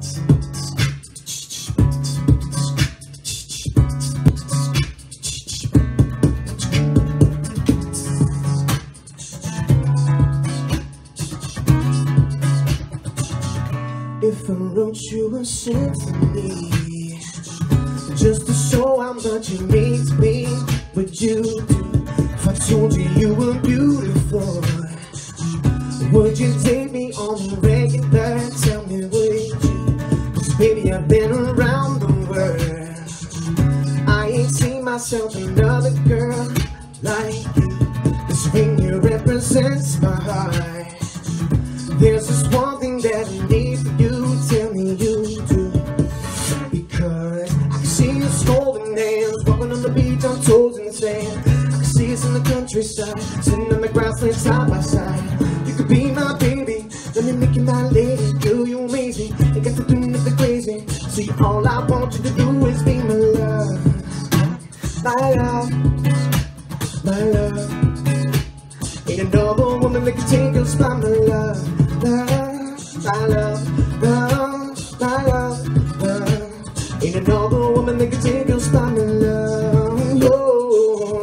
If I wrote you a symphony just to show how much it means to me, would you do? If I told you you were beautiful, would you take me on the regular? Tell me, would you? 'Cause baby, I've been around the world. I ain't seen myself another girl like you. This ring here represents my heart. There's just one thing that I need for you. Tell me you do. Because I can see your golden hands walking on the beach on toes in the sand. I can see us in the countryside, sitting on the grassland side by side. You could be my baby, let me make you my lady. Girl, you amazing, you got to do nothing crazy. See, all I want you to do is be my love. My love, my love. Ain't another woman that can take your spot, my love. Love, my love, love, my love, love. Ain't another woman that can take your spot, my love. Oh,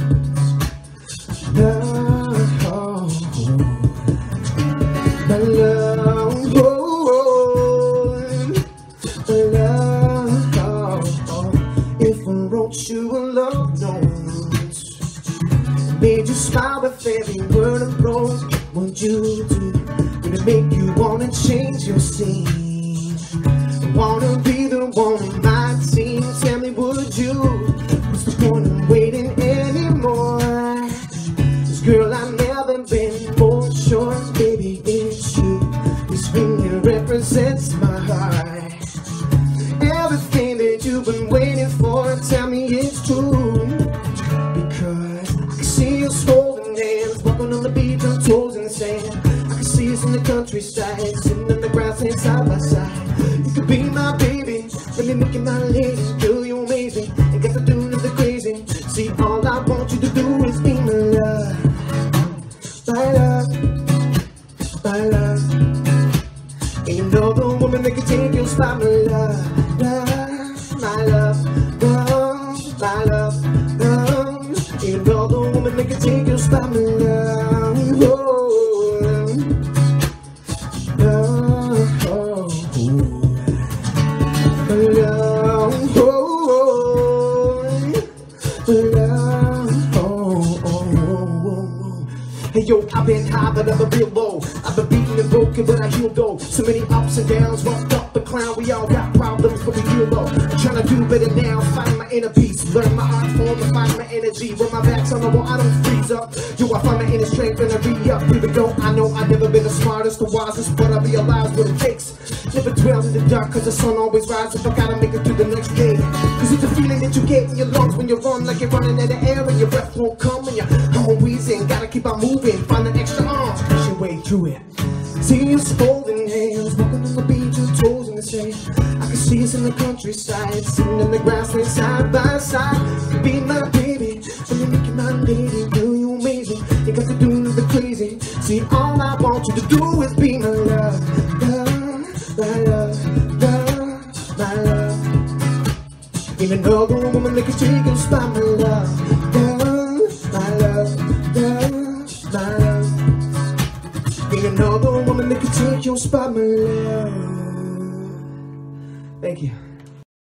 love, oh, my love, oh, my love, oh. If I wrote you a love note, made you smile with every word I wrote, would you do? Would it make you wanna change your scene? Wanna be the one in my team? Tell me, would you? What's the point of waiting anymore? 'Cause girl, I've never been more sure, baby, it's you. This ring here represents my heart. Everything that you've been waiting for, tell me it's true. Because I can see your golden hands walking on the beach on toes in the sand. I can see us in the countryside, sitting in the grassland side by side. You could be my baby, let me make you my lady. Girl, you're amazing, ain't got to do nothing crazy. See, all I want you to do is be my love. My love, my love. Ain't another woman that can take your spot, my love. Love, my love, love, my love, love. Ain't another woman that can take your spot, my love. Oh, love, oh, my love, oh, my love, oh. Hey yo, I've been high but never been low. I've been beaten and broken but I healed though. So many ups and downs, roughed up the clown. We all got problems but we heal though. I'm trying to do better now, find my inner peace. Learn my art form and find my energy. When my back's on the wall, I don't freeze up. Yo, I find my inner strength and I re-up. Even though I know I've never been the smartest, the wisest, but I realize what it takes. Never dwell in the dark cause the sun always rises. If I gotta make it through the next day. Cause it's a feeling that you get in your lungs when you run, like you're running out of air and your breath won't come and you're wheezing. Gotta keep on moving, find an extra arm, push your way through it. See us holding hands, walking on the beach with toes in the sand. I can see us in the countryside, sitting in the grassland side by side. You be my baby, let me make you my lady. Girl, you amazing, you got to do nothing crazy. See, all I want you to do is be my love. Love, my love, love, my love. Even another woman that can take your spot, my love. Love, my love, love, my love. Ain't another woman that can take your spot, my love. Thank you.